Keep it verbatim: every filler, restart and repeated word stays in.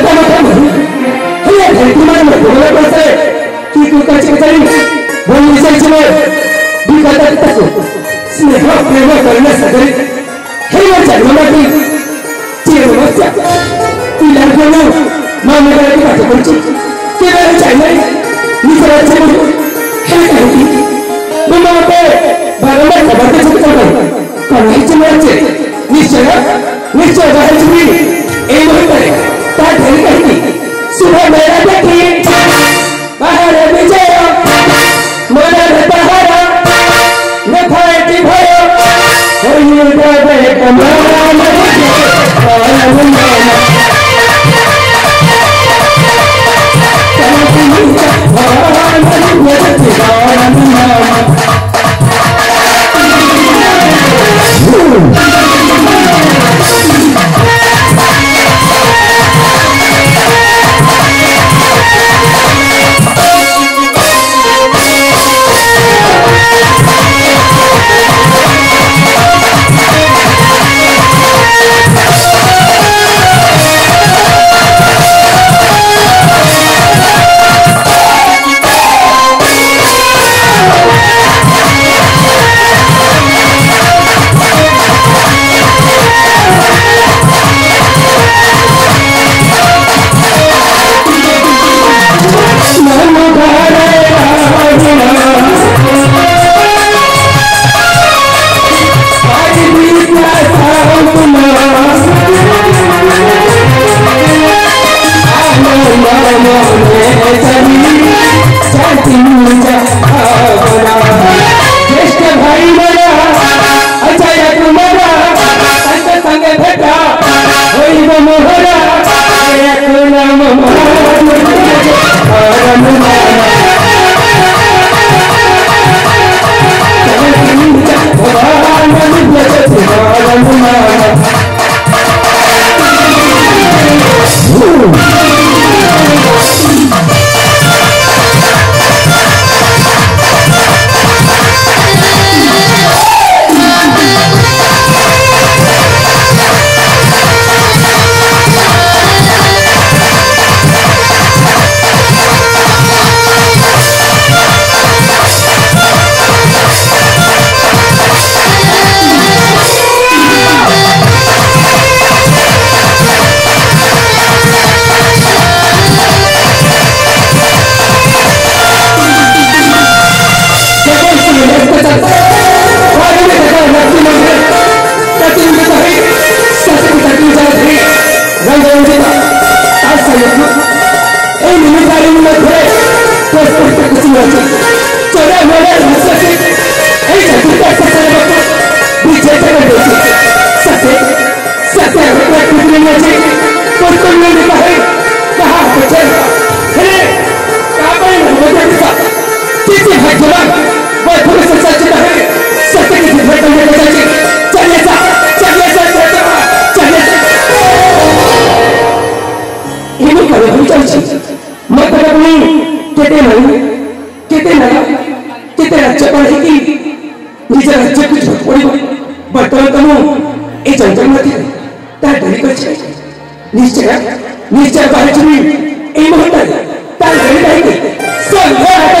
दादा मत हे धरती मां में बोले पड़ते कि तू कच्चे कचरी बोल विषय चले दिखाता तक स्नेह प्रेम करने सगळे हे वो जन्मलाती जीवन मस्या ती लड़कों मां मेरे की बात करती कि मेरे चाहिए निकल चलो हे कहती मम्मा पे बारंबार खबर के चलते हैं कहीं चले निश्चय निश्चय बाहर चुनी एक वही करे तार ढेर कहती सुबह मेरा देखी बाहर विजय मोरा बहारा न फाटी भयो हो युद्ध बे कमान निश्चय निश्चय बाहर चुनी ए मोहता तार घड़ी नहीं संघ